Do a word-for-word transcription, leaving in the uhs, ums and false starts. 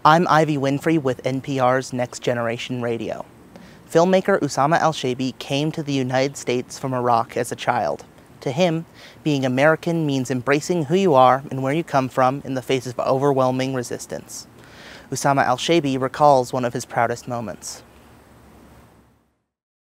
I'm Ivy Winfrey with N P R's Next Generation Radio. Filmmaker Usama Alshaibi came to the United States from Iraq as a child. To him, being American means embracing who you are and where you come from in the face of overwhelming resistance. Usama Alshaibi recalls one of his proudest moments.